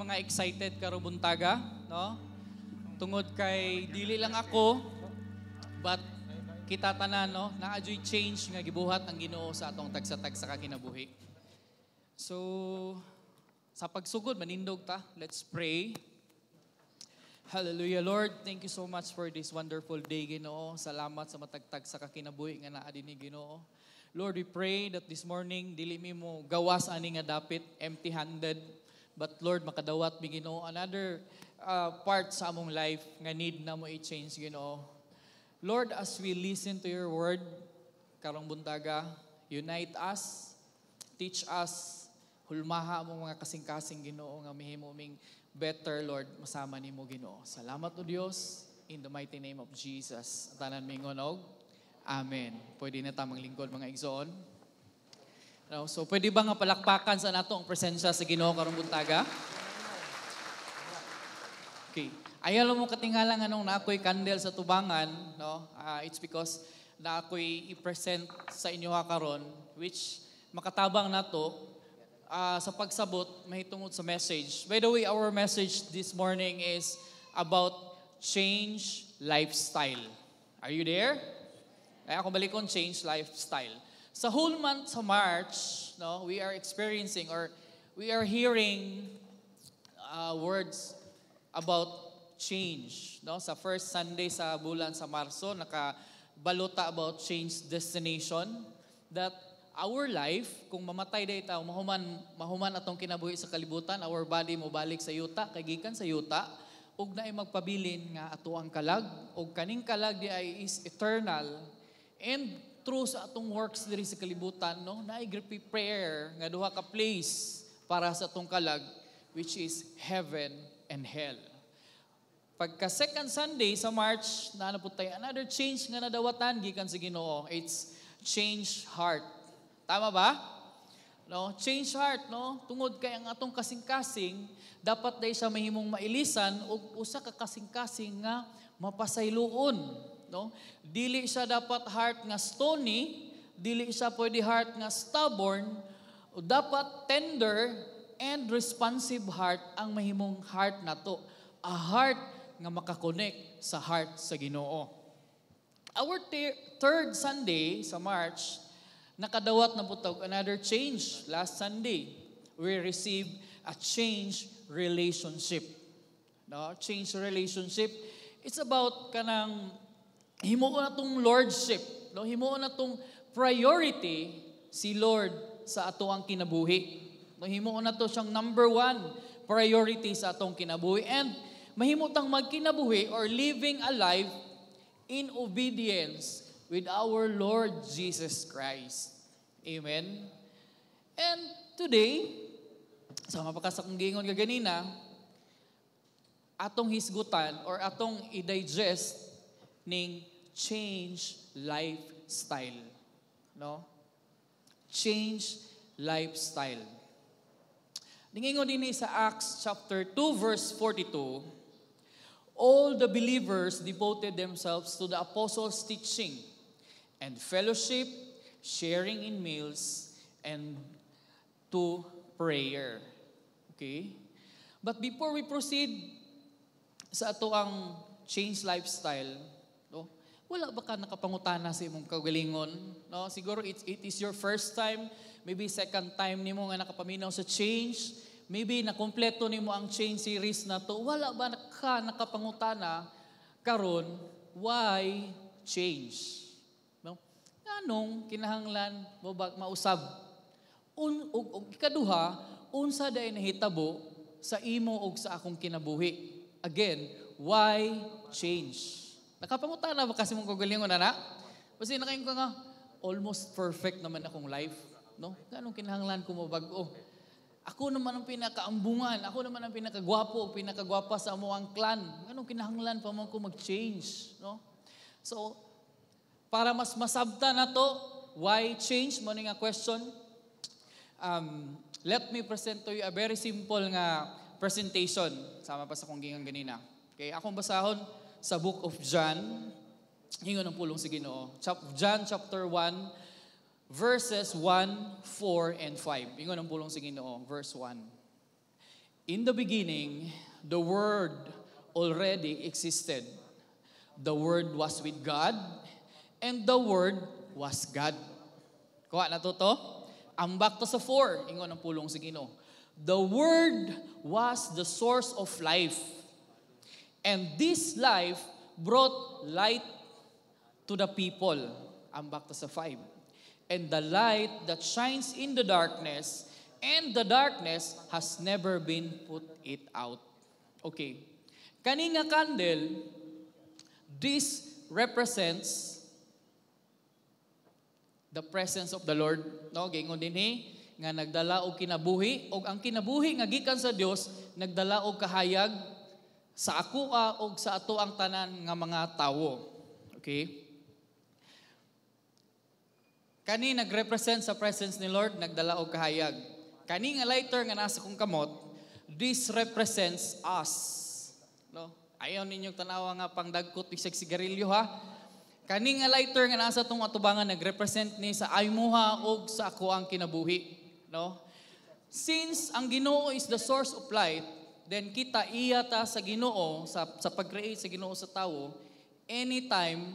mga excited karong buntaga, no? Tungod kay dili lang ako, but kita tanan, no? Naadyo'y change nga gibuhat ang Ginoo sa atong tagsa-tagsa ka kinabuhi. So, sa pagsugod manindog ta, let's pray. Hallelujah, Lord. Thank you so much for this wonderful day, Ginoo. Salamat sa matagtag sa kakinabuhi nga naa dinhi, Ginoo. Lord, we pray that this morning dili mi mo gawas ani nga dapit empty-handed, but Lord makadawat mi, Ginoo, another part sa among life nga need na mo i-change, Ginoo. Lord, as we listen to your word karong buntaga, unite us, teach us, hulmaha mo mga kasing-kasing, Ginoo, nga mahimo ming better, Lord, masama nimo, Ginoo. Salamat o Dios, in the mighty name of Jesus. Tanan mingon og amen. Pwede na tamang lingkod mga igsoon. No, so pwede ba nga palakpakan sa nato ang presensya sa Ginoo karong buntaga? Okay. Ayaw mo katingala nga nung na ako'y candle sa tubangan, no? It's because na ako'y i-present sa inyo karon, which makatabang nato sa pagsabot mahitungod sa message. By the way, our message this morning is about change lifestyle. Are you there? Ay ako balikon, change lifestyle. Sa whole month sa March, no, we are experiencing or we are hearing words about change, no? Sa first Sunday sa bulan sa Marso, nakabalota about change destination, that our life, kung mamatay day tayo, mahuman atong kinabuhi sa kalibutan, our body mo balik sa yuta, kay gikan sa yuta, ug naay magpabilin nga ato ang kalag, ug kaning kalag di ay is eternal, and through sa atong works diri sa kalibutan, no, naay prepare nga duha ka place para sa atong kalag, which is heaven and hell. Pagka second Sunday sa March, naanapod tayo another change nga nadawatan gikan sa Ginoo. It's change heart. Tama ba? No, change heart, no? Tungod kay ang atong kasing-kasing, dapat day siya mahimong mailisan ug usa ka kasing-kasing nga mapasayloon, no? Dili siya dapat heart nga stony, dili siya pwede heart nga stubborn, o dapat tender and responsive heart ang mahimong heart nato. A heart nga makakonect sa heart sa Ginoo. Our third Sunday sa March, nakadawat na putog another change. Last Sunday, we received a change relationship. No, change relationship. It's about kanang himuon na tong lordship, no? Himuon na tong priority si Lord sa ato ang kinabuhi. No, himuon na to siyang number one priority sa atong kinabuhi, and mahimutang magkinabuhi or living a life in obedience with our Lord Jesus Christ. Amen? And today, sa mapakasa kong gingon ka ganina, atong hisgutan or atong i-digest ning change lifestyle. No? Change lifestyle. Ningingon din sa Acts chapter 2 verse 42, all the believers devoted themselves to the apostles' teaching and fellowship, sharing in meals, and to prayer. Okay? But before we proceed sa ato ang change lifestyle, no, wala ba ka nakapangutana sa imong kagalingon? No? Siguro it is your first time, maybe second time nimo nga nakapaminaw sa change. Maybe nakompleto nimo ang change series na to. Wala ba ka nakapangutana karon why change? No? Anong kinahanglan mo ba mausab? Ug ikaduha, unsa day nahitabo sa imo ug sa akong kinabuhi? Again, why change? Nakapangutana ba kasi mong kagalingon na? Kasi nakain ko nga almost perfect naman akong life, no? Anong kinahanglan ko mo bag-o? Ako naman ang pinakaambungan, ako naman ang pinakagwapo, pinakagwapa sa amo ang clan. Anong kinahanglan pa man ko mag-change, no? So, para mas masabta na to, why change? Mo nga question. Let me present to you a very simple nga presentation. Sama pa sa kong gingang ganina. Okay, akong basahon sa book of John. Hingon ang pulong sa Ginoo. John chapter 1, verses 1, 4, and 5. Ingon ang pulong sa Ginoo, verse 1. In the beginning, the Word already existed. The Word was with God, and the Word was God. Kuha na to? Ambak to sa 4. Ingon ang pulong sa Ginoo. The Word was the source of life. And this life brought light to the people. Ambak to sa 5. And the light that shines in the darkness, and the darkness has never been put it out. Okay. Kani nga candle, this represents the presence of the Lord. No, gingon dinhi nga nagdala og kinabuhi, og ang kinabuhi nga gikan sa Dios nagdala og kahayag sa akoa og sa ato ang tanan nga mga tawo. Okay? Kani nagrepresent sa presence ni Lord, nagdala og kahayag. Kani nga lighter nga nasa kong kamot, this represents us. No? Ayaw ninyong tanawa nga pangdagkot isag sigarilyo ha. Kani nga lighter nga nasa tong atubangan nagrepresent ni sa aymuha og sa ako ang kinabuhi. No? Since ang Ginoo is the source of light, then kita iya ta sa Ginoo sa pag-create sa Ginoo sa tawo, anytime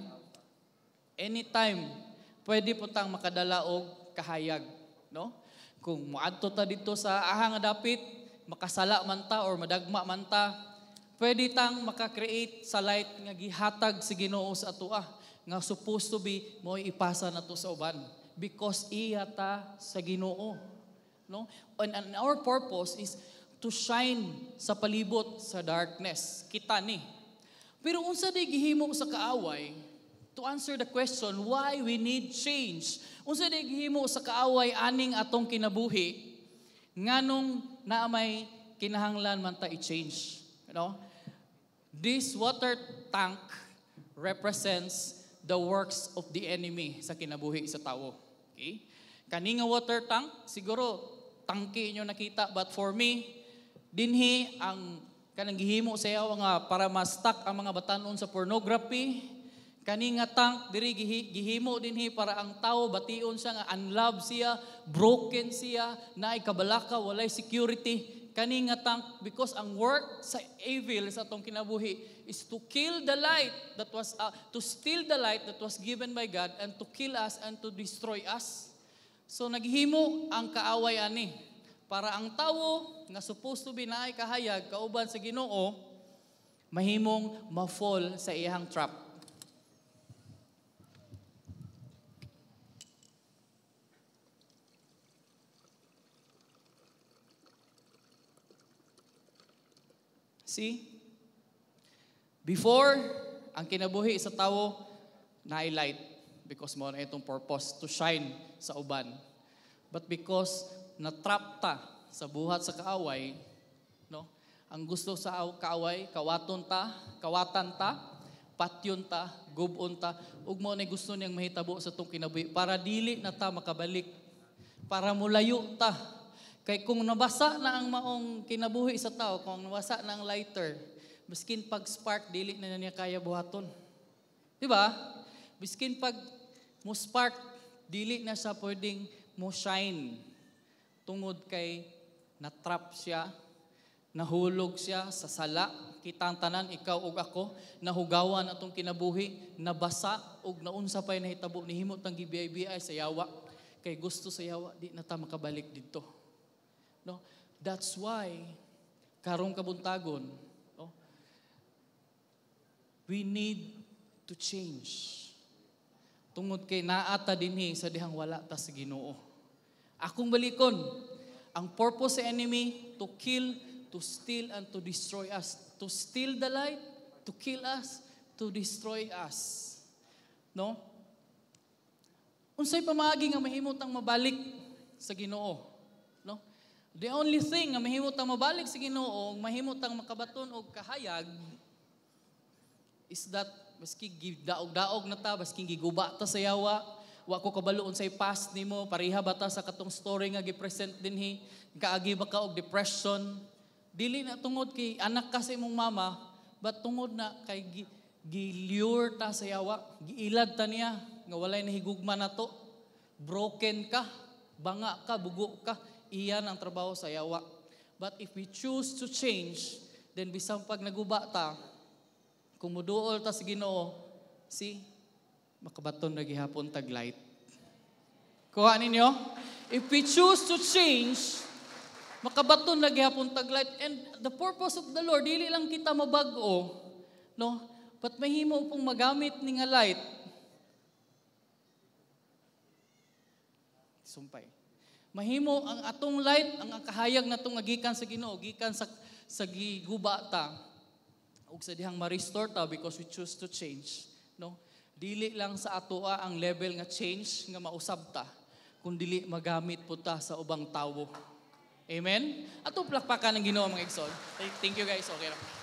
pwede po tang makadala og kahayag, no? Kung moadto ta dito sa aha nga dapit, makasala man ta or madagma man ta, pwede tang maka-create sa light nga gihatag sa Ginoo sa atoa nga supposed to be mo ipasa nato sa uban because iya ta sa Ginoo, no? And our purpose is to shine sa palibot sa darkness. Kita ni. Pero unsa day gihimo sa kaaway? To answer the question why we need change. Unsa day gihimo sa kaaway aning atong kinabuhi nganong naa may kinahanglan man ta i-change, you know? This water tank represents the works of the enemy sa kinabuhi sa tawo. Okay? Kani nga water tank siguro tangke inyo nakita, but for me dinhi ang kanang gihimo sa yawa nga para ma-stuck ang mga batanon sa pornography. Kani nga tank diri gihimo dinhi para ang tao bation siya nga unloved siya, broken siya, naay kabalaka, walay security. Kani nga tank because ang work sa evil sa atong kinabuhi is to kill the light that was to steal the light that was given by God and to kill us and to destroy us. So naghimo ang kaaway ani para ang tawo nga supposed to be naay kahayag kauban sa Ginoo mahimong ma-fall sa iyang trap. See? Before, ang kinabuhi sa tao, na-highlight because mo na itong purpose to shine sa uban. But because natrap ta sa buhat sa kaaway, no? Ang gusto sa kaaway, kawatan ta, patyon ta, gubon ta, ug mo na gusto niyang mahitabo sa itong kinabuhi para dili na ta makabalik, para mulayo ta. Kay kung nabasa na ang maong kinabuhi sa tao, kung nabasa na ang lighter, biskin pag spark, dili na niya kaya buhaton. Diba? Biskin pag mo spark, dili na siya pwedeng mo shine. Tungod kay natrap siya, nahulog siya sa sala, kitang tanan, ikaw ug ako, nahugawan atong kinabuhi, nabasa, ug naunsa pa'y nahitabo, nihimot ang gibiyay-biyay sa yawa. Kay gusto sa yawa, di na ta makabalik dito. No, that's why karong kabuntagon, no, we need to change. Tungod kay naata dinhi sa dihang wala ta sa Ginoo. Akong balikon, ang purpose sa enemy to kill, to steal and to destroy us. To steal the light, to kill us, to destroy us. No? Unsay pamaagi nga mahimutang mabalik sa Ginoo? No? The only thing nga mahimutang mabalik sa Ginoo, mahimutang makabaton og kahayag is that maski gidaog-daog na ta, maski giguba ta sa yawa, wa ko kabalo unsay past nimo, pareha ba ta sa katong story nga gi-present dinhi, kaagi ba ka og depression? Dili na tungod kay anak ka sa imong mama, but tungod na kay gilure ta sa yawa, giilad ta niya nga walay nahigugma nato. Broken ka, banga ka, bugo ka. Iyan ang trabaho sa yawa. But if we choose to change, then bisang pag naguba ta, kung muduol ta sa Ginoo, makabaton na gihapon tag light. Kuha ninyo? If we choose to change, makabaton na gihapon tag light. And the purpose of the Lord, dili lang kita mabag-o, no? But mahimo pong magamit ni nga light. Sumpay. Mahimo ang atong light, ang kahayag na itong gikan sa Ginoo, gikan sa giguba ta, ug sa dihang ma-restore ta because we choose to change. No? Dili lang sa atoa ang level nga change nga mausab ta, kung dili magamit po ta sa ubang tawo. Amen? Atong plakpakan ng Ginoo mga igsoon. Thank you guys. Okay lang.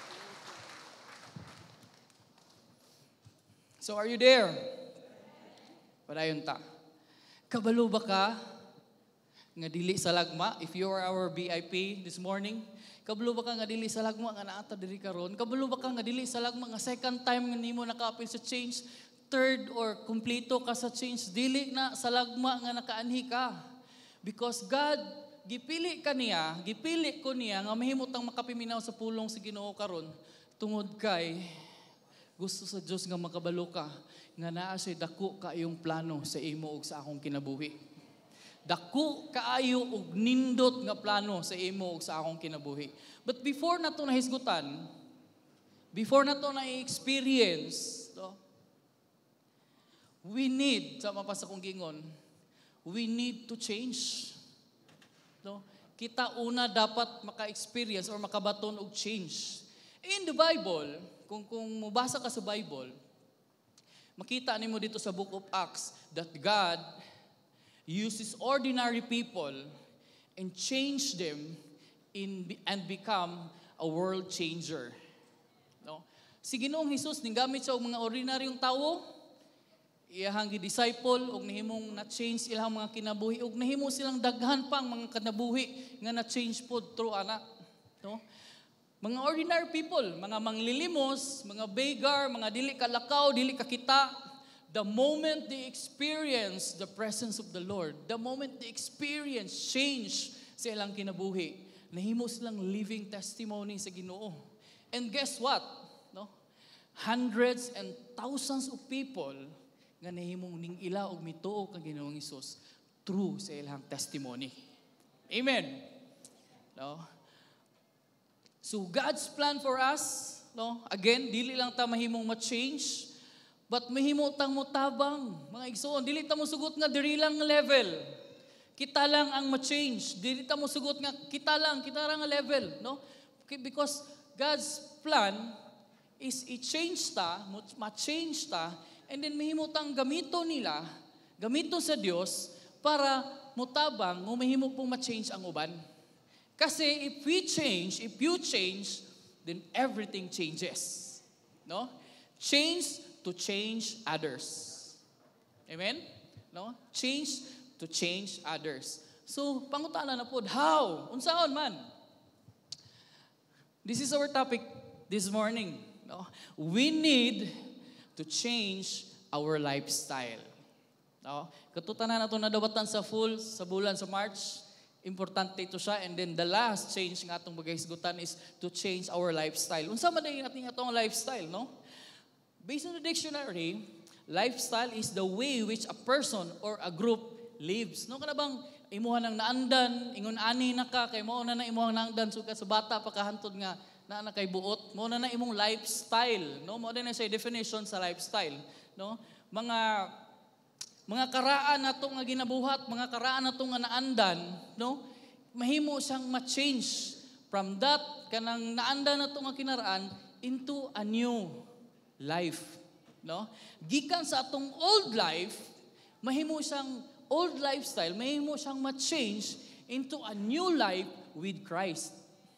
So are you there? Padayon ta. Kabalo ba ka nga dili sa lagma? If you are our VIP this morning, kabalo ba ka nga dili sa lagma nga naata diri karon? Kabalo ba ka nga dili sa lagma nga second time nga nimo nakaapil sa change, third or kumpleto ka sa change, dili na sa lagma nga nakaanhi ka? Because God gipili ko niya nga mahimutang makapiminaw sa pulong sa Ginoo karon tungod kay gusto sa Dios nga makabalo ka nga naa siya dako kaayong plano sa imo ug sa akong kinabuhi. Dako kaayo og nindot nga plano sa imo ug sa akong kinabuhi. But before nato nahisgutan, before nato na experience, we need, sa mapasa kong gingon, we need to change. No? Kita una dapat maka-experience or makabaton og change. In the Bible, kung mubasa ka sa Bible, makita nimo dito sa Book of Acts that God uses ordinary people and change them and become a world changer. No? Si Ginoong Hesus ning-gamit sa mga ordinaryong tawo, iyahang disciple og nahimong na-change ilang mga kinabuhi og nahimo silang daghan pang mga kinabuhi nga na-change pod through anak. No? Mga ordinary people, mga manglilimos, mga beggar, mga dili kalakaw, dili kakita, the moment they experience the presence of the Lord, the moment they experience change sa ilang kinabuhi, nahimo silang living testimony sa Ginoo. And guess what? No? Hundreds and thousands of people nga nahimong ning ila og mituo kang Ginoong Hesus through sa ilang testimony. Amen. No? So God's plan for us, no? Again, dili lang ta mahimong ma-change, but mahimo tang motabang, mga igsoon. Dili ta mo sugot nga diri lang level. Kita lang ang ma-change. Dili ta mo sugot nga kita lang nga level, no? Because God's plan is i-change ta, ma-change ta, and then mahimo tang gamito sa Dios para motabang, mahimo pong ma-change ang uban. Kasi if you change, then everything changes. No? Change to change others. Amen? No? Change to change others. So, pangutana na po, how? Unsaon man? This is our topic this morning. No? We need to change our lifestyle. No? Katutanan na ito nadawatan sa bulan sa March. Importante ito siya. And then the last change nga itong magahisgutan is to change our lifestyle. Unsa man din natin itong lifestyle, no? Based on the dictionary, lifestyle is the way which a person or a group lives. No, kana bang imuha nang naandan, ingon ani na ka, kay mo na imuhang naandan, sukat sa bata, pagkahantod nga, na kay buot, mo na imong lifestyle. No? Mo na siya definition sa lifestyle. No? Mga karaan na itong nga ginabuhat, mga karaan na itong nga naandan, no? Mahimo siyang ma-change from that, kanang naandan na itong nga kinaraan, into a new life. No? Gikan sa atong old life, mahimo siyang old lifestyle, mahimo siyang ma-change into a new life with Christ.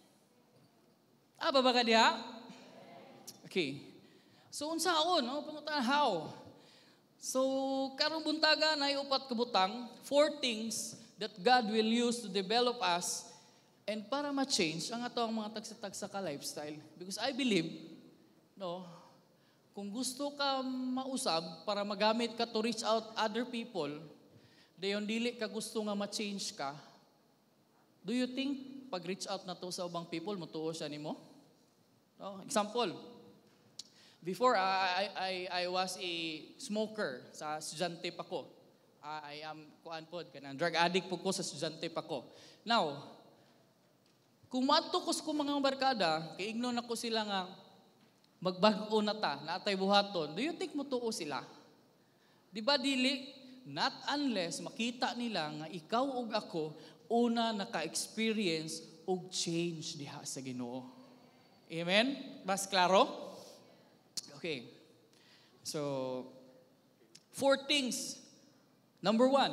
Ba ka diha? Okay. So, unsaon? No? Pangutan, how? So, karong buntaga na upat kabutang, 4 things that God will use to develop us and para ma-change ang ato ang mga tagsa-tagsa ka lifestyle. Because I believe, no, kung gusto ka mausab para magamit ka to reach out other people, dayon dili ka gusto nga ma-change ka, do you think pag reach out na to sa ubang people, mutuo siya nimo? No? Example, before I was a smoker sa estudyante pa ko. I am drug addict po ko sa estudyante pa ko. Now, kung matukos ko mga barkada, kay ignon ako sila nga magbago na ta, natay buhaton. Do you think mutuo sila? Di ba dili? Not unless makita nila nga ikaw ug ako una naka-experience og change diha sa Ginoo. Amen? Mas klaro? Okay. So, 4 things. Number 1,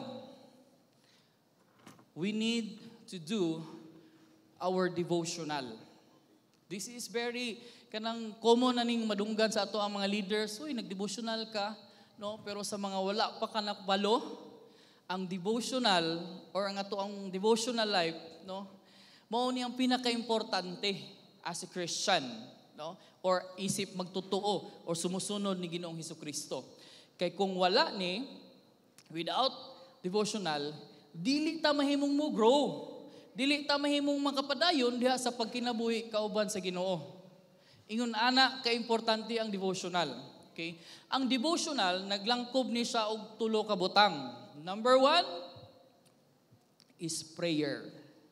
we need to do our devotional. This is very kanang common na ning madunggan sa ato ang mga leaders. Uy, nag-devotional ka, no? Pero sa mga wala pa ka nakbalo, ang devotional or ang ato ang devotional life, no? Mao ni ang pinaka-importante as a Christian, no? Or isip magtotoo or sumusunod ni Ginoong Hesukristo. Kay kung wala ni without devotional, dili ta mahimong mo grow. Dili ta mahimong makapadayon diha sa pagkinabuhi kauban sa Ginoo. Ingon ana ka importante ang devotional. Okay? Ang devotional naglangkob ni siya og tulo ka butang. Number 1 is prayer.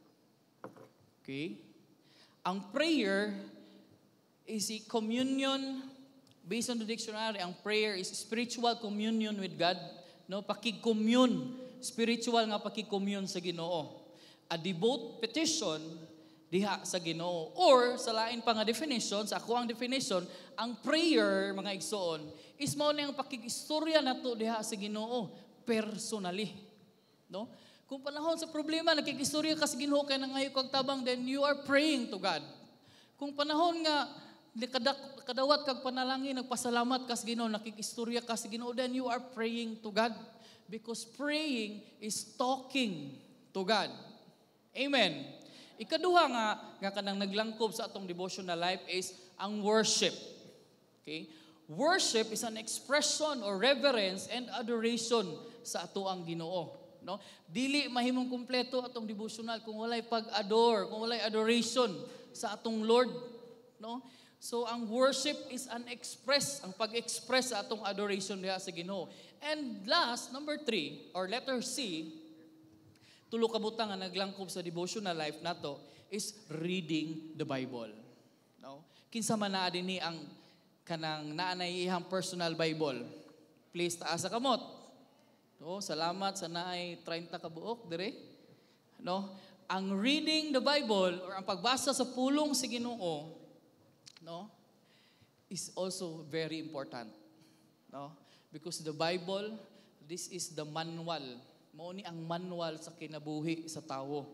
Okay? Ang prayer is a communion based on the dictionary. Ang prayer is spiritual communion with God. No, pakig-commune, spiritual nga pakig-commune sa Ginoo. A devout petition diha sa Ginoo. Or sa lain pa nga definition, sa ako ang definition, ang prayer mga igsoon is mao na ang pakig-istorya nato diha sa Ginoo personally. No? Kung panahon sa problema nakig-istorya ka sa Ginoo kay nangayo kag tabang, then you are praying to God. Kung panahon nga kadawat kag panalangin, nagpasalamat ka sa Ginoo, nakikistorya ka sa Ginoo, then you are praying to God. Because praying is talking to God. Amen. Ikaduha nga kanang naglangkob sa atong devotional life is ang worship. Okay? Worship is an expression or reverence and adoration sa ato ang Ginoo. No? Dili mahimong kumpleto atong devotional kung walay pag-adore, kung walay adoration sa atong Lord. No? So, ang worship is ang pag-express sa atong adoration diha sa Ginoo. And last, number 3, or letter C, tulo ka butang nga naglangkob sa devotional life nato is reading the Bible. No? Kinsa man naa dinhi ang kanang naanay ihang personal Bible. Please taas sa kamot. No, salamat sa naay 30 ka buok dire. No? Ang reading the Bible or ang pagbasa sa pulong sa Ginoo, no, is also very important. No? Because the Bible, this is the manual. Mao ni ang manual sa kinabuhi sa tawo.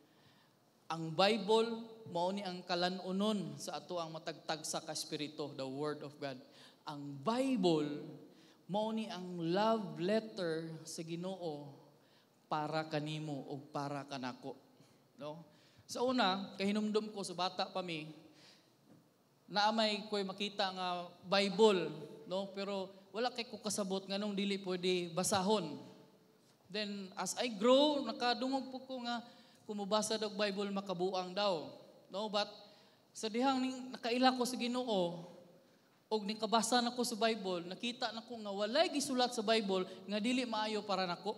Ang Bible, mao ni ang kalanunon sa ato ang matagtag sa kaspirito, the Word of God. Ang Bible, mao ni ang love letter sa Ginoo para kanimo o para kanako. No? Sa una, kahinumdum ko sa bata pa mi, naamay ko'y makita nga Bible, no? Pero wala kay ko kasabot nga nung dili pwede basahon. Then as I grow, nakadungog po ko nga kumubasa dag Bible makabuang daw. No, but sa dihang nakaila ko sa Ginoo og nikabasa nako sa Bible, nakita nako nga walay gisulat sa Bible nga dili maayo para nako.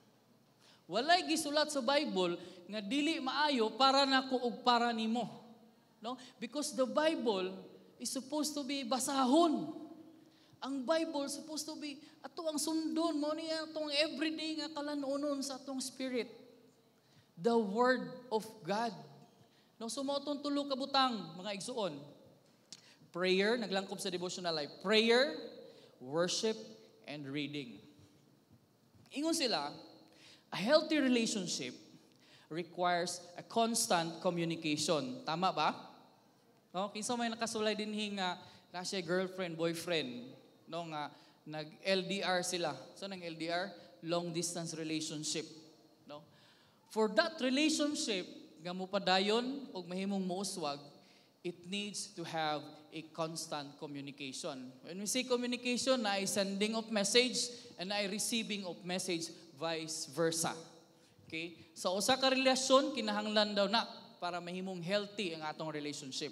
Walay gisulat sa Bible nga dili maayo para nako ug para nimo. No? Because the Bible is supposed to be basahon. Ang Bible supposed to be ato ang sundon mo niya atong everyday nga kalanunon sa atong spirit. The Word of God. No, so mo atong tulo ka butang mga igsuon. Prayer, naglangkob sa devotional life. Prayer, worship, and reading. Ingon sila, a healthy relationship requires a constant communication. Tama ba? No, kinsa may nakasulay dinhi nga na siya girlfriend, boyfriend, no nga nag-LDR sila. So nang LDR, long distance relationship, no? For that relationship nga mopadayon og mahimong muuswag, it needs to have a constant communication. When we say communication, na ay sending of message and na ay receiving of message, vice versa. Okay? Sa usa ka relasyon kinahanglan daw na para mahimong healthy ang atong relationship.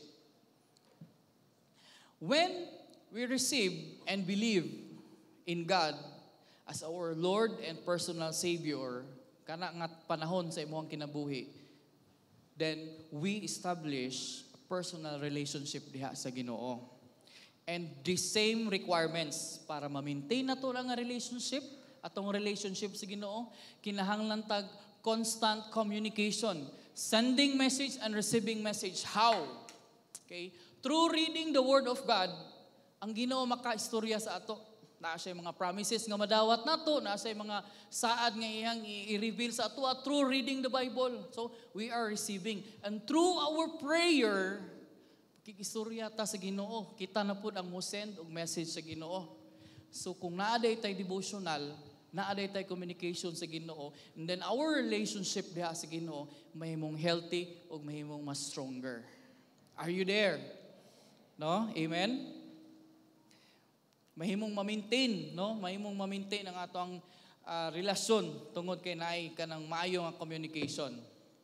When we receive and believe in God as our Lord and personal Savior, kana nga panahon sa imong kinabuhi, then we establish a personal relationship diha sa Ginoo. And the same requirements para ma-maintain nato lang nga relationship, atong relationship sa Ginoo, kinahanglan tag constant communication, sending message and receiving message. How? Okay? Through reading the Word of God, ang Ginoo makaistorya sa ato. Naa siya mga promises nga madawat nato, naa siya mga saad nga iyang i-reveal sa ato through reading the Bible. So, we are receiving. And through our prayer, kikistorya ta sa Ginoo. Kita na po ang mo-send og message sa Ginoo. So, kung naaday tay devotional, naaday tay communication sa Ginoo, and then our relationship diha sa Ginoo mahimong healthy ug mahimong mas stronger. Are you there? No? Amen? Mahimong ma-maintain, no? Mahimong ma-maintain ang atong relasyon tungod kay naay kanang maayo nga communication.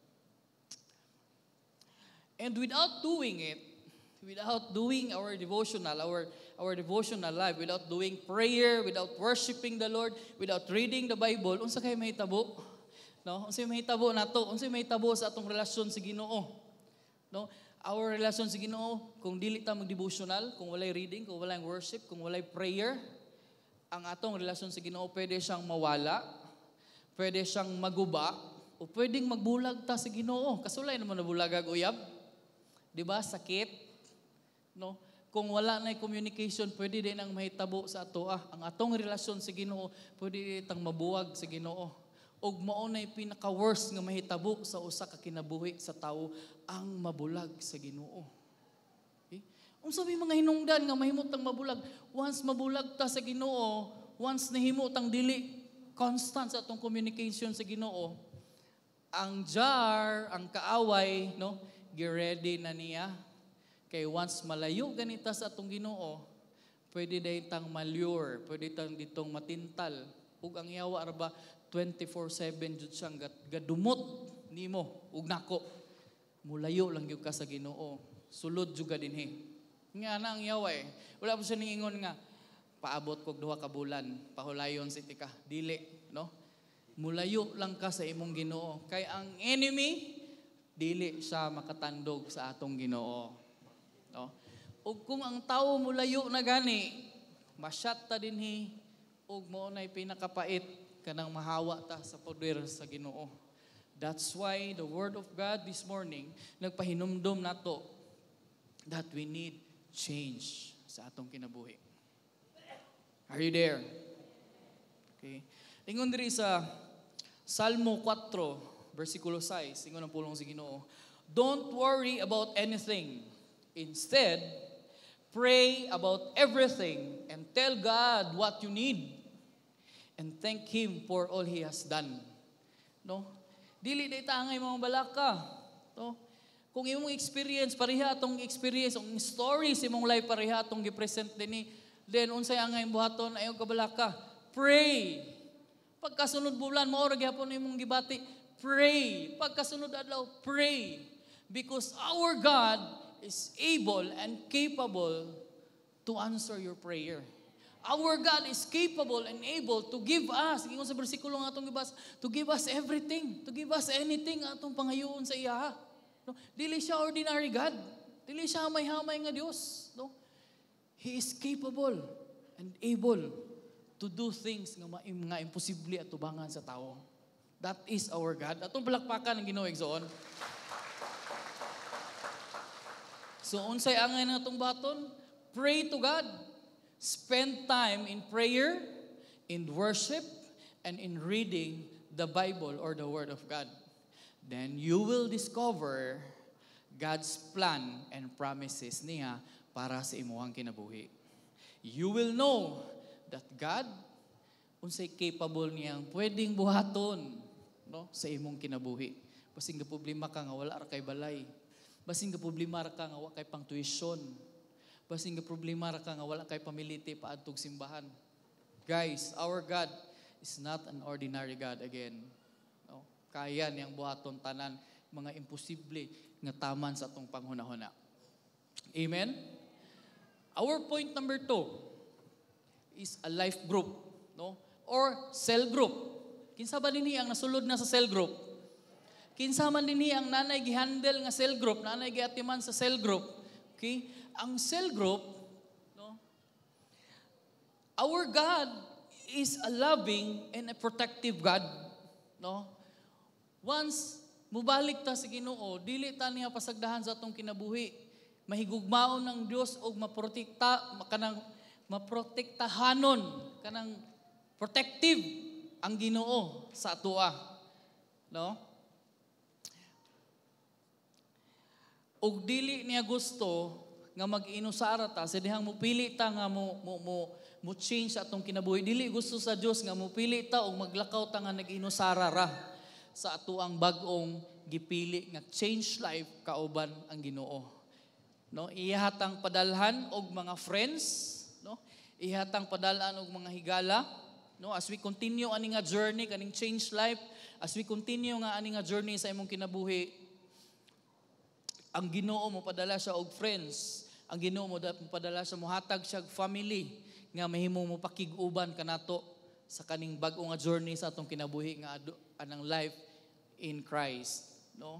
And without doing it, without doing our devotional life, without doing prayer, without worshiping the Lord, without reading the Bible, unsa kay mahitabo? No? Unsa mahitabo nato? Unsa mahitabo sa atong relasyon sa Ginoo? No? Our relasyon sa Ginoo, kung dili ta mag-devotional, kung walay reading, kung walay worship, kung walay prayer, ang atong relasyon sa Ginoo pwede siyang mawala, pwede siyang maguba, o pwedeng magbulag ta sa Ginoo. Kasulay naman na bulagag uyab. 'Di ba? Sakit. No? Kung wala na communication, pwede din ang mahitabo sa ato. Ang atong relasyon sa Ginoo, pwede ditang mabuwag sa Ginoo. Og mao nay pinaka-worst nga mahitabo sa usa ka kinabuhi sa tawo, ang mabulag sa Ginoo. Okay? Unsa may mga hinungdan nga mahimot tang mabulag? Once mabulag ta sa Ginoo, once nahimo tang dili constant sa atong communication sa Ginoo, ang jar, ang kaaway, no, gi-ready na niya. Kay once malayo ganita sa atong Ginoo, pwede daytang malure, pwede tang ditong matintal. Ug ang yawa arba 24/7 jud siyang gadumot nimo ug nako. Mulayo lang gyud ka sa Ginoo. Sulod jud ka dinhi. Nga na ang yawa eh. Wala po siya ningingon nga paabot kog 2 ka bulan, pahulayon si tika. Dili, no? Mulayo lang ka sa imong Ginoo. Kay ang enemy dili siya makatandog sa atong Ginoo. No? Ug kung ang tawo mulayo na gani, masyat ta dinhi ug mao nay pinakapait kanang mahawa ta sa poder sa Ginoo. That's why the Word of God this morning nagpahinumdom nato that we need change sa atong kinabuhi. Are you there? Okay. Ingon diri sa Salmo 4, versikulo 6, ingon ang pulong sa Ginoo, don't worry about anything. Instead, pray about everything and tell God what you need. And thank Him for all He has done. No? Dili day tangay mga balaka. No? Kung imong experience, pareha atong experience, ang story sa imong life, pareha atong gi-present din then unsay angay buhaton, ayaw kabalaka. Pray. Pagkasunod bulan, maura gyapon imong gibati. Pray. Pagkasunod adlaw, pray. Because our God is able and capable to answer your prayer. Our God is capable and able to give us, ingon sa bersikulo nga atong gibas, to give us everything, to give us anything atong pangayoon sa iya. No? Dili siya ordinary God. Dili siya hamay-hamay nga Dios. No? He is capable and able to do things nga imposible at tubangan sa tao. That is our God. Atong palakpakan ang Ginoo igsoon. So unsay angay na atong baton? Pray to God. Spend time in prayer, in worship, and in reading the Bible or the Word of God. Then you will discover God's plan and promises niya para sa imuhang kinabuhi. You will know that God, unsay capable niyang pwedeng buhaton, no, sa imong kinabuhi. Basing ga problema ka nga wala ra kay balay. Basing ga problema ra ka nga wala kay pang tuition. Basing nga problema ra ka nga wala kay pamiliti paadtog simbahan. Guys, our God is not an ordinary God again. No? Kaya niyang buhaton tanan. mga imposible nga taman sa atong panghunahuna. Amen? Our point number 2 is a life group, no? Or cell group. Kinsa ba dinhi ang nasulod na sa cell group? Kinsa man dinhi ang nanay gihandle nga cell group, nanay giatiman sa cell group. Okay? Ang cell group, no? Our God is a loving and a protective God, no? Once mubalik ta sa Ginoo, dili ta niya pasagdahan sa atong kinabuhi. Mahigugmaon ng Dios og maprotektahanon kanang protective ang Ginoo sa atoa, no? Og dili niya gusto nga mag-inusara ta sa dihang mupili ta nga mo change sa atong kinabuhi. Dili gusto sa Dios nga mupili ta og maglakaw ta nga nag-inusara ra sa atoang bag-ong gipili nga change life kauban ang Ginoo. No, ihatang padalhan og mga friends, no? Ihatang padalhan og mga higala, no? As we continue ani nga journey kaning change life, as we continue nga ani nga journey sa imong kinabuhi, ang Ginoo mo padala siya og friends. Ang Ginoo mo padala siya mohatag siya og family nga mahimo mo pakig-uban kanato sa kaning bag-o nga journey sa atong kinabuhi nga anang life in Christ, no?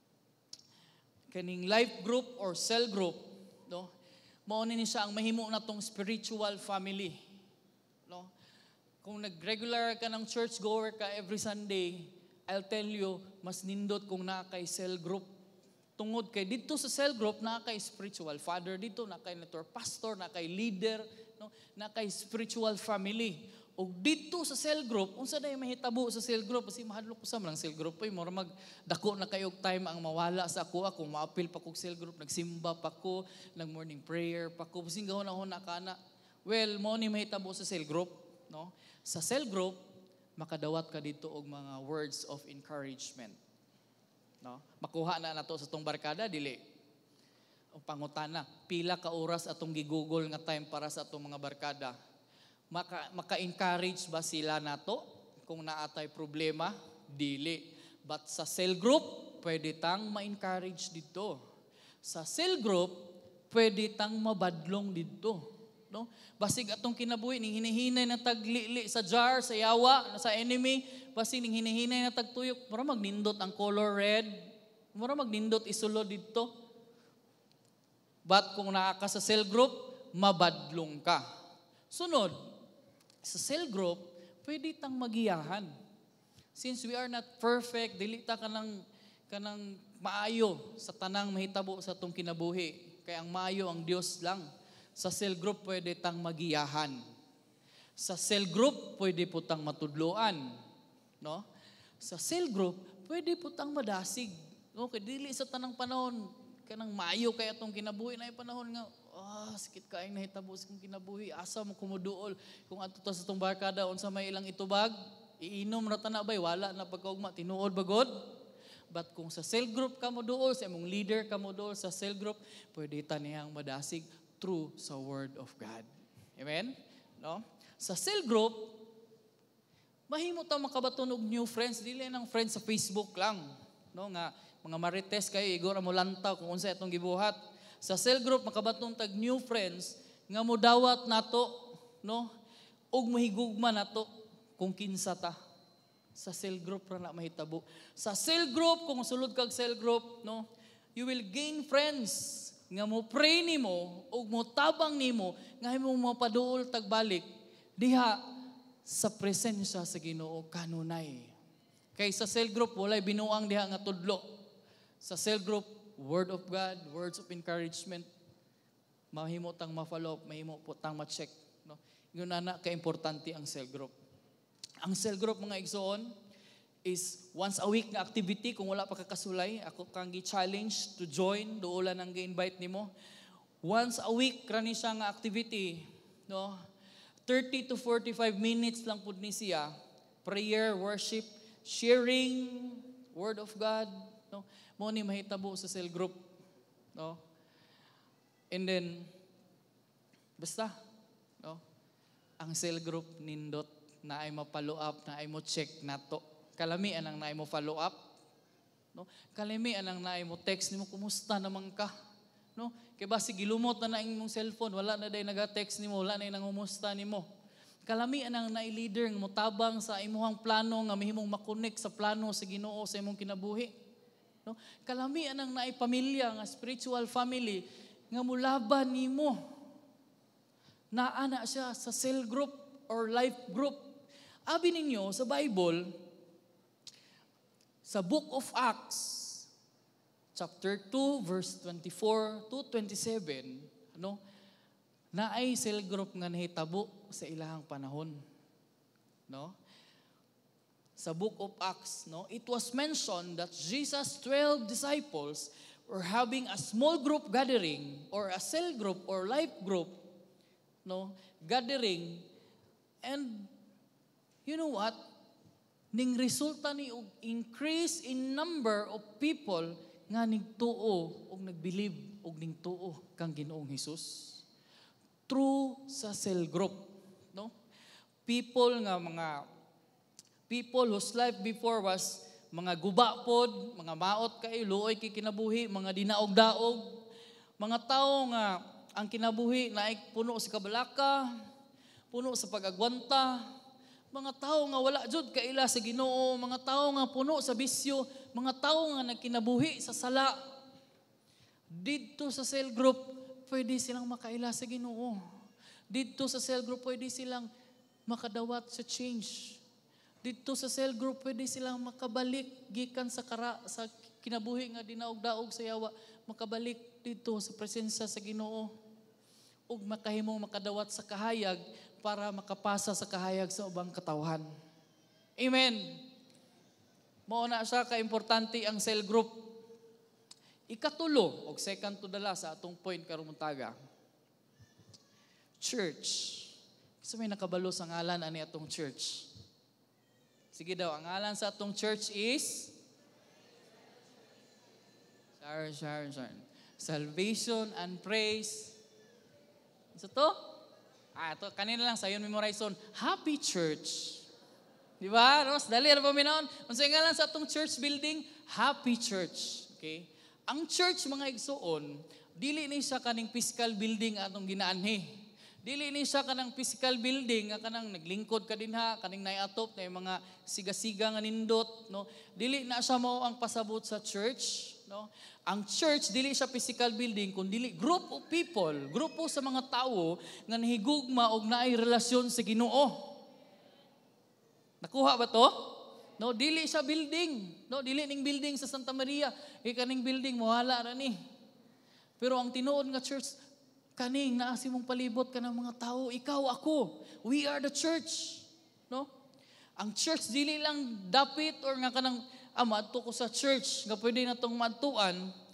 Kaning life group or cell group, no? Mao ni siya ang mahimo natong spiritual family, no? Kung nag-regular ka ng church goer ka every Sunday, I'll tell you, mas nindot kung naa kay cell group. Tungod kay dito sa cell group naa kay spiritual father dito, naa kay network pastor, naa kay leader, no? Naa kay spiritual family. Og dito sa cell group, unsa day mahitabo sa cell group kasi mahadlok ko sa mga cell group ay mura magdako na kayo time ang mawala sa ako kung maapil pa ko cell group, nagsimba pa ko, nag morning prayer pa ko, bising gahon na kana. Well, mo ni mahitabo sa cell group, no? Sa cell group makadawat ka dito og mga words of encouragement, no? Makuha na nato sa tong barkada dili. O pangutana, pila ka oras atong gigugol nga time para sa atong mga barkada? Maka-encourage ba sila nato kung naatay problema? Dili. But sa cell group, pwede tang ma-encourage dito. Sa cell group, pwede tang mabadlong dito, no? Basig atong kinabuhi ning hinihinay na taglili sa jar, sa yawa, sa enemy, basig ning hinihinay na tagtuyok, mura magnindot ang color red, mura magnindot isulod dito. But kung naa ka sa cell group, mabadlong ka. Sunod, sa cell group, pwede tang magiyahan. Since we are not perfect, dili ta kanang maayo sa tanang mahitabo sa atong kinabuhi. Kaya ang maayo ang Dios lang. Sa cell group, pwede tang magiyahan. Sa cell group, pwede po tang matudloan. No? Sa cell group, pwede po tang madasig. No? Kaya dili sa tanang panahon, kanang maayo kaya atong kinabuhi na panahon nga, sakit kaayong nahitabo sa kong kinabuhi, asa mo kumuduol. Kung ato ta sa itong barkada, unsa may ilang itubag, iinom na ta na bay, wala na pagkaugma, tinuod bagod. But kung sa cell group ka mo duol, sa imong leader ka mo duol sa cell group, pwede ta niyang madasig through sa Word of God. Amen? No? Sa cell group, mahimo ta makabaton og new friends, dili nang friends sa Facebook lang. No? Nga, mga marites kayo, igor mo lantaw kung unsa itong gibuhat. Sa cell group, makabatong tag new friends, nga mo dawat nato, no? Og mahigugma nato kung kinsa ta. Sa cell group ra na mahitabo. Sa cell group, kung sulod kag cell group, no? You will gain friends nga mo pray nimo og mo tabang nimo nga himo mapaduol tagbalik diha sa presensya sa Ginoo kanunay. Kay sa cell group walay binuang diha nga tudlo. Sa cell group, Word of God, words of encouragement, mahimo tang ma-follow up, mahimo po tang ma-check, no? Yun na ka-importante ang cell group. Ang cell group, mga igsoon, is once a week nga activity. Kung wala pa kakasulay, ako kang gi-challenge to join, duulan ang gi-invite nimo. Once a week, krani siya nga activity, no? 30 to 45 minutes lang pud ni siya. Prayer, worship, sharing, Word of God, no? Mo ni mahitabo sa cell group, no? And then basta, no? Ang cell group nindot na ay ma-follow up, na ay mo check nato. Kalami anang na ay mo follow up, No? Kalimi anang naay mo text nimo kumusta naman ka? No? Kay basi gilumot na imong cellphone, wala na day naga-text nimo, wala na nangumusta nimo. Kalami anang naay leader nga motabang sa imong plano nga mahimong makonek sa plano sa Ginoo sa imong kinabuhi. No? Kalami anang naay pamilya nga spiritual family nga mulaban nimo. Naana siya sa cell group or life group. Abi ninyo sa Bible, sa Book of Acts, chapter 2, verse 24 to 27, na ay cell group nga nahitabo sa ilahang panahon. No? Sa Book of Acts, it was mentioned that Jesus' 12 disciples were having a small group gathering or a cell group or life group gathering. And you know what? Ning resulta ni og increase in number of people nga nigtuo og nagbilieve og ning tuo kang Ginoong Hesus through sa cell group. No? People whose life before was mga guba pod, mga maot kay luoy kay kinabuhi, mga dinaog-daog, mga tao nga ang kinabuhi na ay puno sa kabalaka, puno sa pag-agwanta, mga tao nga wala jud kaila sa Ginoo, mga tao nga puno sa bisyo, mga tao nga nagkinabuhi sa sala. Didto sa cell group, pwede silang makaila sa Ginoo. Didto sa cell group, pwede silang makadawat sa change. Didto sa cell group, pwede silang makabalik gikan sa kinabuhi nga dinaog-daog sa yawa, makabalik dito sa presensya sa Ginoo. Ug makahimong makadawat sa kahayag para makapasa sa kahayag sa ubang katawhan. Amen. Mao na siya ka-importante ang cell group. Ikatulo, og second to the last sa atong point karong buntaga. Church. Kasi may nakabalo sa ngalan ani atong church. Sige daw, ang ngalan sa atong church is Salvation and Praise. So to? Ito, kanina lang sayon memorization. Happy Church. Di ba? Mas dali na pa minaon. Unsa nga lang sa atong church building? Happy Church. Okay? Ang church, mga igsoon, dili ni siya kaning physical building atong ginaanhi. Dili ni siya kanang physical building nga kanang naglingkod ka dinha, kaning naiatop na mga siga-siga nga nindot, no? Dili na siya mao ang pasabot sa church, no? Ang church dili siya physical building kundi group of people, grupo sa mga tao nga nahigugma og naay relasyon sa Ginoo. Nakuha ba to? No, dili siya building. No, dili ning building sa Santa Maria. Kaning building mawala ra ni. Pero ang tinuod nga church kaning naa si mong palibot kanang mga tao, ikaw, ako. We are the church. No? Ang church dili lang dapit or nga kanang madto ko sa church nga pwede na tong madtuan,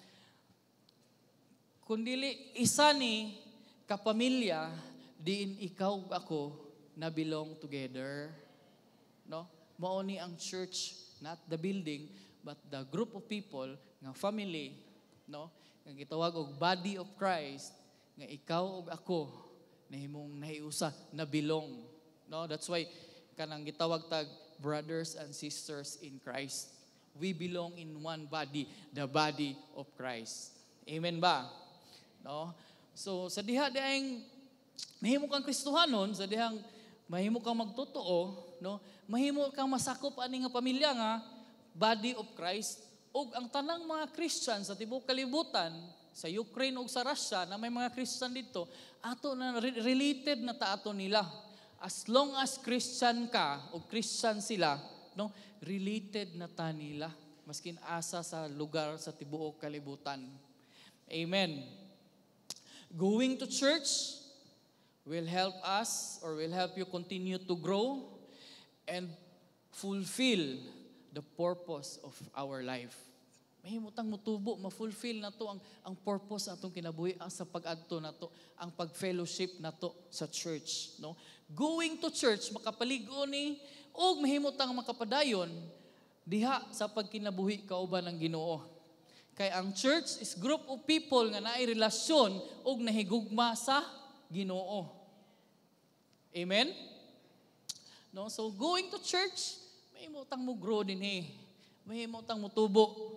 kundi isa ni kapamilya diin ikaw ako na belong together. No? Mao ni ang church, not the building, but the group of people nga family, no? Nga gitawag og body of Christ, nga ikaw ug ako nahimong nahiusa na belong. No? That's why kanang gitawag tag brothers and sisters in Christ. We belong in one body, the body of Christ. Amen ba? No? So sa diha diayng mahimo kang Kristohanon, sa dihang mahimo kang magtotoo, no? Mahimo kang masakop ani nga pamilya nga body of Christ, ug ang tanang mga Christian sa tibuok kalibutan, sa Ukraine ug sa Russia na may mga Christian dito, ato na related na ta ato nila. As long as Christian ka o Christian sila, no, related na ta nila maskin asa sa lugar sa tibuok kalibutan. Amen. Going to church will help us or will help you continue to grow and fulfill the purpose of our life. Mahimutang mutubo, ma-fulfill na to ang purpose atong kinabuhi sa pag-adto na to, ang pag-fellowship na to sa church, no? Going to church makapaligo ni og mahimutang makapadayon diha sa pagkinabuhi kauban ng Ginoo. Kay ang church is group of people nga naay relasyon og nahigugma sa Ginoo. Amen? No, so going to church, mahimutang mo grow din mahimutang mo tubo.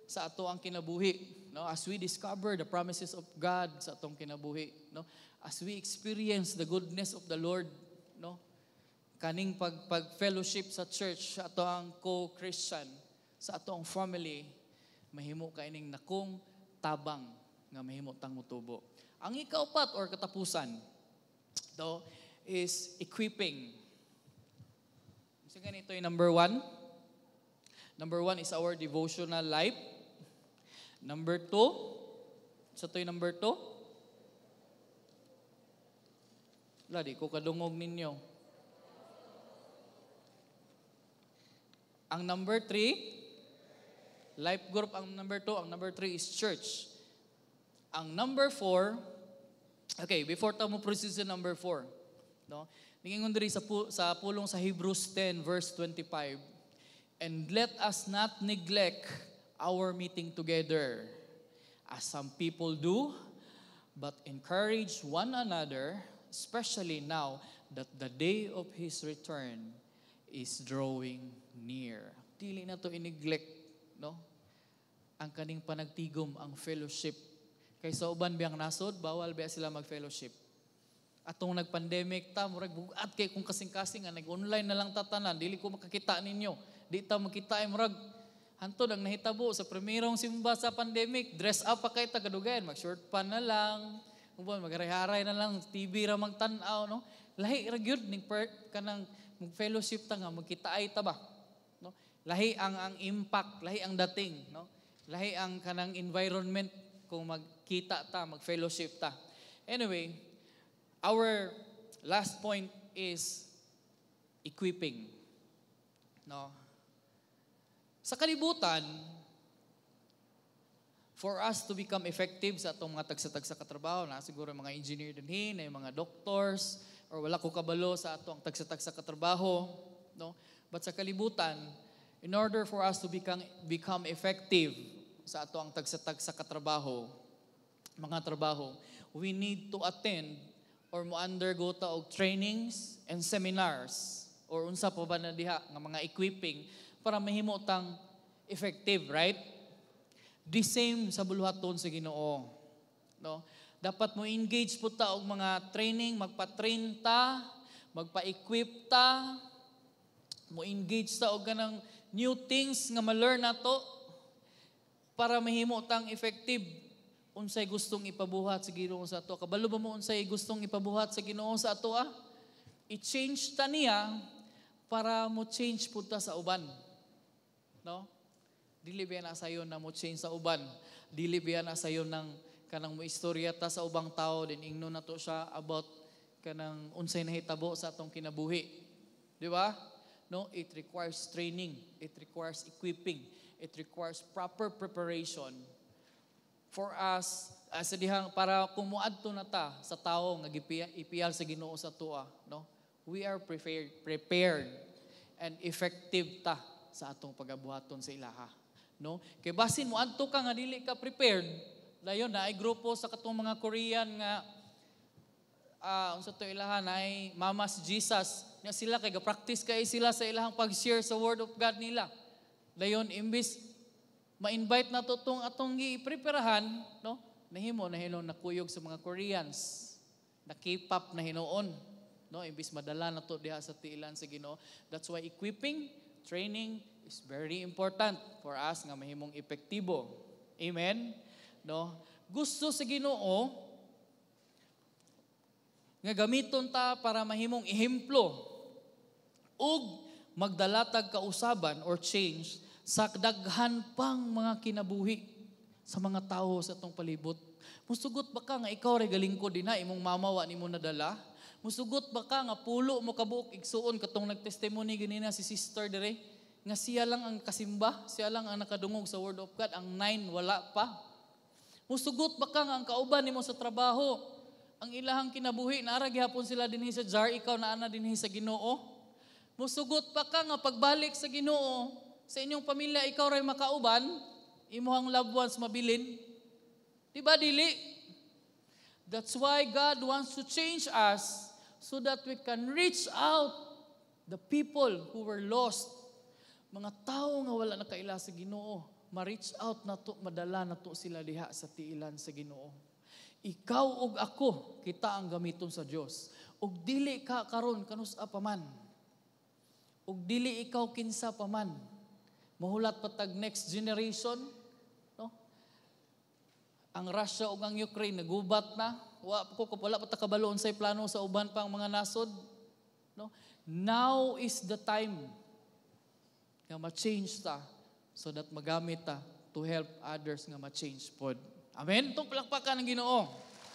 sa ato ang kinabuhi, no? As we discover the promises of God sa atong kinabuhi, no? As we experience the goodness of the Lord, no? Kaning pag-fellowship sa church, sa ato ang co-Christian, sa ato ang family, mahimo kaining nakong tabang nga mahimo tang mutubo. Ang ikaapat or katapusan, no, is equipping. So ganito yung number 1. Number 1 is our devotional life. Number 2, sa to yung number 2? Wala, di ko kadungog ninyo. Ang number 3, life group ang number 2. Ang number 3 is church. Ang number 4, okay, before tayo mo proceed sa number 4, no? Ningingon diri sa pulong sa Hebrews 10 verse 25. And let us not neglect our meeting together, as some people do, but encourage one another, especially now that the day of His return is drawing near. Dili na to i-neglect, no? Ang kaning panagtigom, ang fellowship. Kaysa uban biyang nasod, bawal biya sila mag-fellowship. Atong nag-pandemic ta, murag bugat kay kung kasing-kasing, nag-online na lang tatanan, dili ko makakita ninyo. Di ta makita ay murag hantod ang nahitabo sa primerong simba sa pandemic, dress up pa kay tagadugayan, mag-short pan na lang, magaray-haray na lang, TV ra magtan-aw, no? Lahi ra gyud ning kanang fellowship ta nga magkita ay ta ba, no? Lahi ang impact, lahi ang dating, no? Lahi ang kanang environment kung magkita ta, mag-fellowship ta. Anyway, our last point is equipping, no? Sa kalibutan, for us to become effective sa atong mga tagsa-tagsa katrabaho, na siguro mga engineer dinhi, na mga doctors, or wala ko kabalo sa atong tagsa-tagsa katrabaho, no? But sa kalibutan, in order for us to become effective sa atong tagsa-tagsa katrabaho, mga trabaho, we need to attend or mo undergo ta og trainings and seminars or unsa pa ba na diha nga mga equipping para mahimo tang effective, right? The same sa buluhaton sa Ginoo, no? Dapat mo engage po ta og mga training, magpa-train ta, magpa-equip ta, mo engage ta og ganang new things nga ma-learn nato para mahimo tang effective. Unsay gustong ipabuhat sa Ginoo sa ato? Kabalo ba mo unsay gustong ipabuhat sa Ginoo sa ato? I-change ta niya para mo change pud ta sa uban. No? Dili biya na sayo na mo change sa uban. Dili biya na sayo ng kanang mo istorya ta sa ubang tao din ingno na to siya about kanang unsay nahitabo sa atong kinabuhi. Di ba? No, it requires training, it requires equipping, it requires proper preparation for us as dihang para kumuadto na ta sa tawo nga ipiyal sa Ginoo sa tuwa, no? We are prepared and effective ta sa atong pagabuhaton sa ilaha, no? Kay basin mo adto ka nga dili ka prepared, dayon na ay grupo sa katong mga Korean nga unsa to ilaha na ay Mamas Jesus, nya sila kay ga-practice kay sila sa ilahang pag-share sa word of God nila. Dayon imbis ma-invite na to tong atong gi-preparahan, no? Nahimo na hilong nakuyog sa mga Koreans, na K-pop na hinuon, no? Imbis madala na to diha sa tiilan sa Ginoo. That's why equipping, training is very important for us nga mahimong epektibo. Amen? No? Gusto sa Ginoo nga gamiton ta para mahimong ehemplo ug magdalatag kausaban or change sa daghan pang mga kinabuhi sa mga tao sa atong palibot. Musugot ba ka nga ikaw ray galingkod dinha imong mamawa nimo nadala? Musugot ba ka nga pulo mo kabuok igsuon katong nagtestimony ganina si sister dire nga siya lang ang kasimba, siya lang ang nakadungog sa word of God, ang 9 wala pa. Musugot ba ka nga ang kauban nimo sa trabaho, ang ilahang kinabuhi naara gihapon sila dinhi sa jar, ikaw na ana dinhi sa Ginoo? Musugot pa ka nga pagbalik sa Ginoo sa inyong pamilya ikaw ray makauban, imuhang loved ones mabilin? Di ba dili? That's why God wants to change us so that we can reach out the people who were lost. Mga tao nga wala nakaila sa Ginoo, ma-reach out na to, madala na to sila diha sa tiilan sa Ginoo. Ikaw ug ako, kita ang gamiton sa Dios. Ug dili ka karon kanus-a pa man. Ug dili ikaw kinsa pa man. Mahulat patag next generation, no? Ang Russia ug ang Ukraine nagubat na. Wala pa ta kabalo unsay plano sa uban pang mga nasod, no? Now is the time nga ma-change ta so that magamit ta to help others nga ma-change pod. Amen? Itong palakpakan ng Ginoo.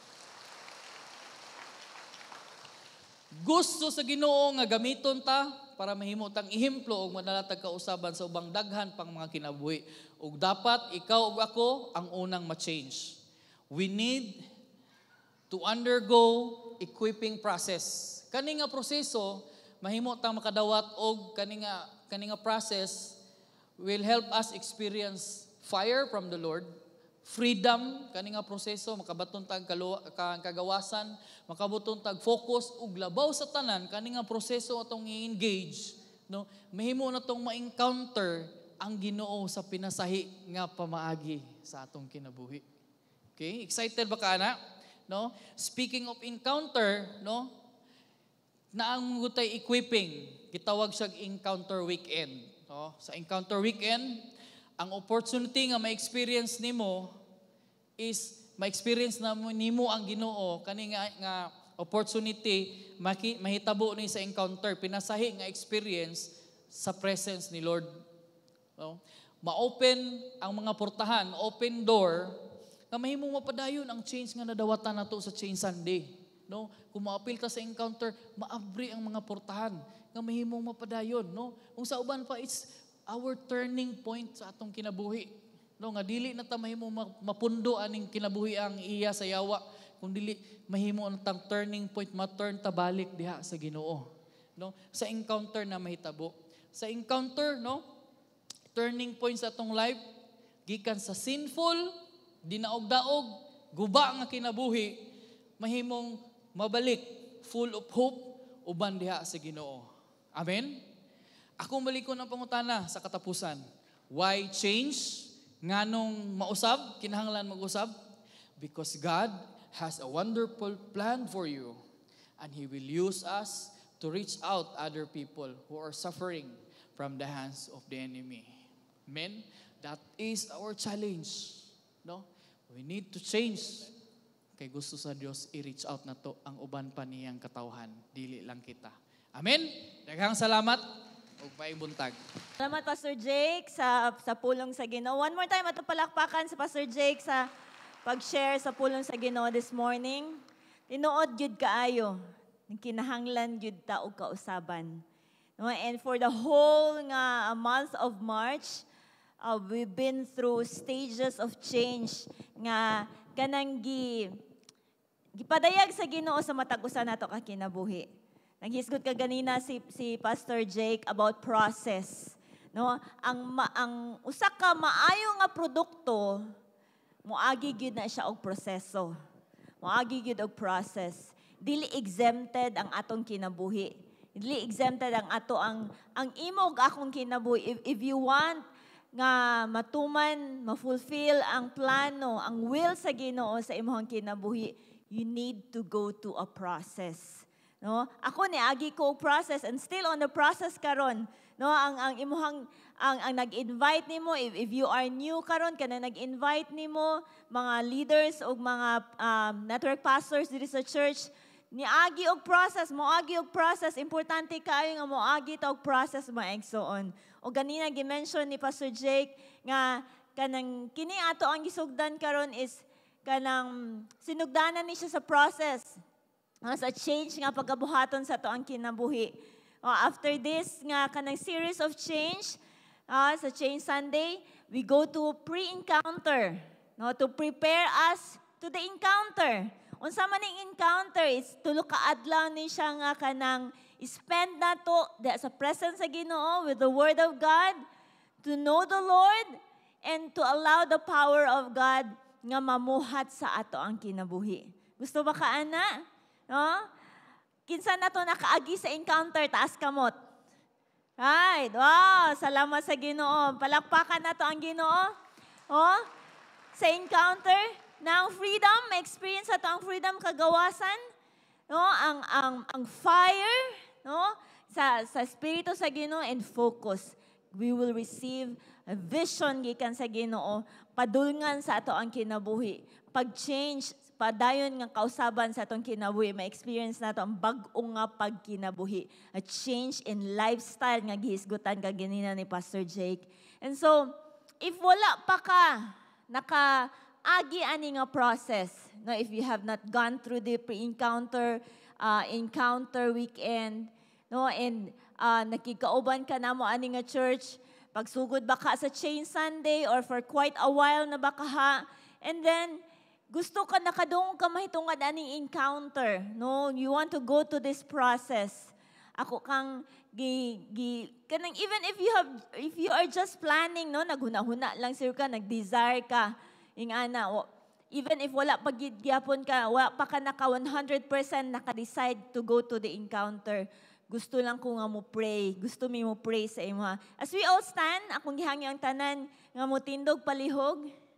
Gusto sa Ginoo nga gamiton ta para mahimo tang ihemplo og madalatag kausaban sa ubang daghan pang mga kinabuhi. Ug dapat ikaw ug ako ang unang ma-change. We need to undergo equipping process. Kani nga proseso mahimo tang makadawat og kani nga process will help us experience fire from the Lord, freedom, kani nga proseso, makabaton tag kagawasan, makabaton tag focus, ug labaw sa tanan, kani nga proseso atong i-engage, no? Mahimo na tong ma-encounter ang Ginoo sa pinasahi nga pamaagi sa atong kinabuhi. Okay? Excited ba ka na? No? Speaking of encounter, no? Na ang gutay equipping, gitawag siya encounter weekend. No? Sa encounter weekend, ang opportunity nga ma-experience nimo is ma-experience na nimo ang Ginoo kani nga opportunity mahitabo ni sa encounter, pinasahi nga experience sa presence ni Lord. No? Ma-open ang mga portahan, open door nga mahimong mapadayon ang change nga nadawatan nato sa Change Sunday. No, kung maapil ta sa encounter, maabri ang mga portahan nga mahimong mapadayon, no? Kung sa uban pa, it's our turning point sa atong kinabuhi. No, nga dili na ta mahimong mapundo aning kinabuhi ang iya sa yawa, kung dili mahimo ang tang turning point, ma-turn ta balik diha sa Ginoo. No? Sa encounter na mahitabo. Sa encounter, no? Turning point sa atong life gikan sa sinful, dinaog-daog, guba nga kinabuhi, mahimong mabalik, full of hope, uban diha sa Ginoo. Amen? Akong balikon ang pangutana sa katapusan. Why change? Nganong mausab? Kinahanglan mag-usab? Because God has a wonderful plan for you, and He will use us to reach out other people who are suffering from the hands of the enemy. Amen? That is our challenge. No? We need to change. Kay gusto sa Dios i-reach out na to ang uban pa niyang katawhan, dili lang kita. Amen. Daghang salamat ug maayong buntag. Salamat Pastor Jake sa pulong sa Ginoo. One more time ato palakpakan sa Pastor Jake sa pag-share sa pulong sa Ginoo this morning. Tinuod gyud kaayo, kinahanglan gyud ta og kausaban. No, and for the whole nga month of March, we've been through stages of change nga kanang gipadayag sa Ginoo sa matag usa nato ka kinabuhi. Naghisgot ka ganina si Pastor Jake about process, no? Ang usa ka maayo nga produkto moagi gyud na siya og proseso. Moagi gyud og process. Dili exempted ang atong kinabuhi. Dili exempted ang imo ug akong kinabuhi. If you want nga matuman, ma-fulfill ang plano, ang will sa Ginoo sa imong kinabuhi, you need to go to a process. No? Ako niagi ko process and still on the process karon. No, ang imuhang ang nag-invite nimo, if you are new karon kana nag-invite nimo mga leaders o mga network pastors diri sa church, niagi og process, moagi og process, importante kaayo nga moagi ta og process maegsoon. O ganina gi-mention ni Pastor Jake nga kanang kini ato ang gisugdan karon is kanang sinugdanan ni siya sa process. Sa change nga pagkabuhaton sa to ang kinabuhi. After this nga kanang series of change, sa Change Sunday, we go to pre-encounter, no, to prepare us to the encounter. Unsa man ning encounter is tulo ka adlaw ni siya nga kanang spend na to sa presence sa Ginoo with the Word of God, to know the Lord, and to allow the power of God nga mamuhat sa ato ang kinabuhi. Gusto ba ka, ana? No? Kinsa na to nakaagi sa encounter, taas kamot. Right. Wow, salamat sa Ginoo. Palakpakan na to ang Ginoo. Oh, sa encounter ng freedom, ma-experience ato ang freedom kagawasan, no? Ang fire, no? Sa espiritu sa Ginoo and focus. We will receive a vision gikan sa Ginoo, padulngan sa ato ang kinabuhi. Pag-change, padayon nga kausaban sa atong kinabuhi, ma-experience nato ang bag-o nga pagkinabuhi. A change in lifestyle nga gihisgutan ka ganina ni Pastor Jake. And so, if wala pa ka naka-agi ani nga process, no, if you have not gone through the pre-encounter, encounter weekend, no, and nakikauban ka na mo ani nga church, pagsugod ba ka sa Chain Sunday or for quite a while na ba ka ha, and then gusto ka nakadungog ka mahitungad aning encounter, no, you want to go to this process. Ako kang kanang even if you are just planning, no, naghuna-huna lang sir ka, nag-desire ka ing ana, even if wala pa gyapon ka, wala pa ka naka 100% naka-decide to go to the encounter. Gusto lang ko nga mo pray. Gusto mi mo pray sa imo. As we all stand, akong gihangyo ang tanan nga mo tindog palihog.